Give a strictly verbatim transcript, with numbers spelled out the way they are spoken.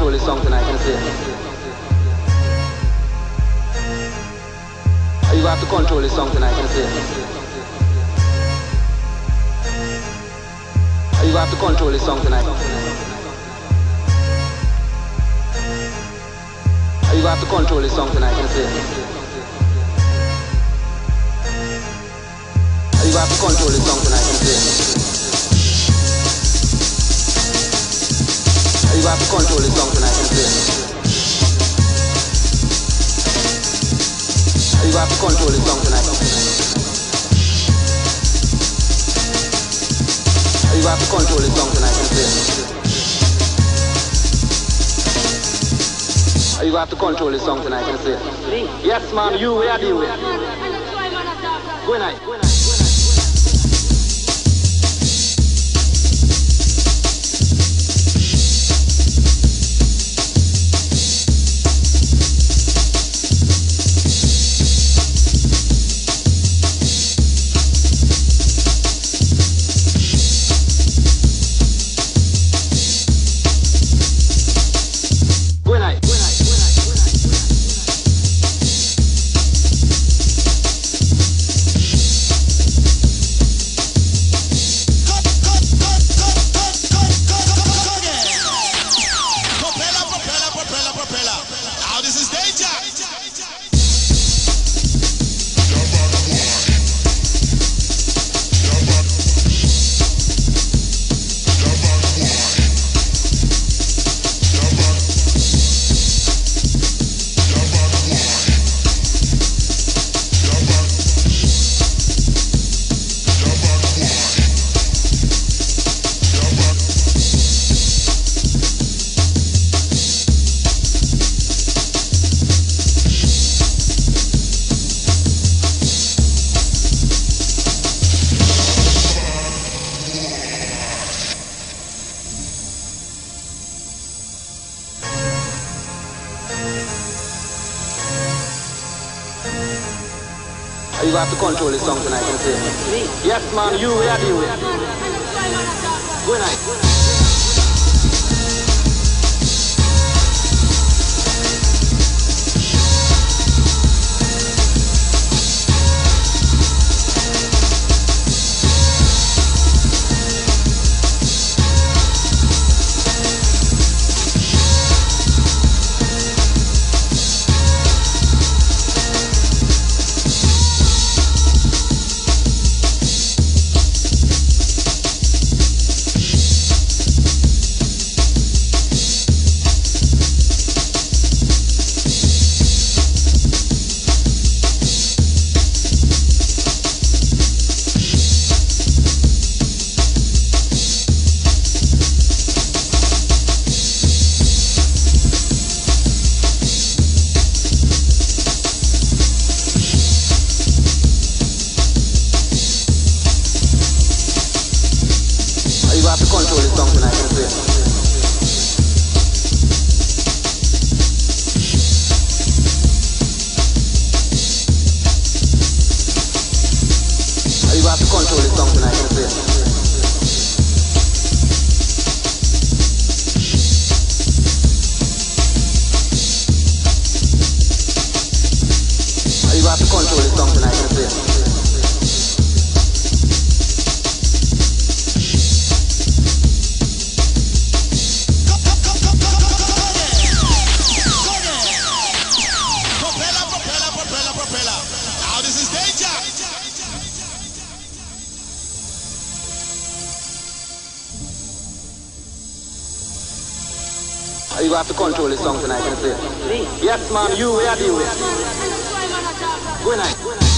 control this song tonight, can I say? You have to control this song tonight, can I say? You have to control this song tonight. You have to control this song tonight, can I say? You have to control this song tonight, can I say? You have to control this song tonight, can I say? You have to control this song tonight. You have to control this song tonight, can I say? You have to control this song tonight, can I say? Yes, ma'am, you, where are you? Good night. Good night. You have to control this song tonight, can I say? Yes, ma'am, you, where are you? Good night. You have to control this song tonight, can I say? You have to control this song tonight, can I say? You have to control this song tonight, can I say? You have to control this song tonight, can I say? Yes, ma'am, you, where are you? Good night.